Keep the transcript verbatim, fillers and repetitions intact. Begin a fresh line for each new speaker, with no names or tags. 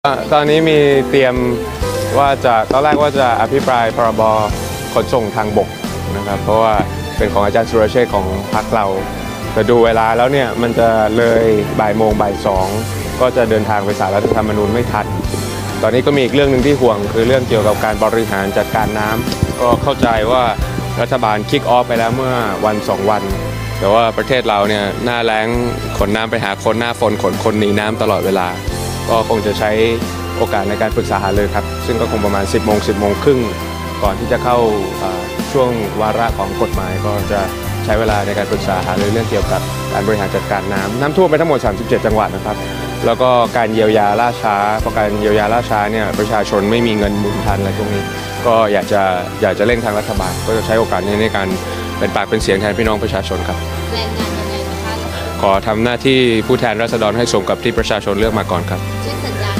ตอนนี้มีเตรียมว่าจะตอนแรกว่าจะอภิปรายพรบขนส่งทางบกนะครับเพราะว่าเป็นของอาจารย์สุรเชษฐ์ของพรรคเราแต่ดูเวลาแล้วเนี่ยมันจะเลยบ่ายโมงบ่ายสองก็จะเดินทางไปศาลรัฐธรรมนูญไม่ทันตอนนี้ก็มีอีกเรื่องหนึ่งที่ห่วงคือเรื่องเกี่ยวกับการบริหารจัดการน้ำก็เข้าใจว่ารัฐบาลคิกออฟไปแล้วเมื่อวันสองวันแต่ว่าประเทศเราเนี่ยหน้าแล้งขนน้ำไปหาคนหน้าฝนขนคนหนีน้ำตลอดเวลาก็คงจะใช้โอกาสในการปรึกษาหารือครับซึ่งก็คงประมาณ สิบโมงสิบโมงครึ่งก่อนที่จะเข้าช่วงวาระของกฎหมายก็จะใช้เวลาในการปรึกษาหารือเรื่องเกี่ยวกับการบริหารจัดการน้ำน้ำท่วมไปทั้งหมดสามสิบเจ็ดจังหวัดนะครับแล้วก็การเยียวยาล่าช้าเพราะการเยียวยาล่าช้าเนี่ยประชาชนไม่มีเงินหมุนทันอะไรพวกนี้ก็อยากจะอยากจะเร่งทางรัฐบาลก็จะใช้โอกาสนี้ในการเป็นปากเป็นเสียงแทนพี่น้องประชาชนครับ
แรงงานยังไงคะ
ขอทำหน้าที่ผู้แทนราษฎรให้สมกับที่ประชาชนเลือกมาก่อนครับ
เช่นสัญญา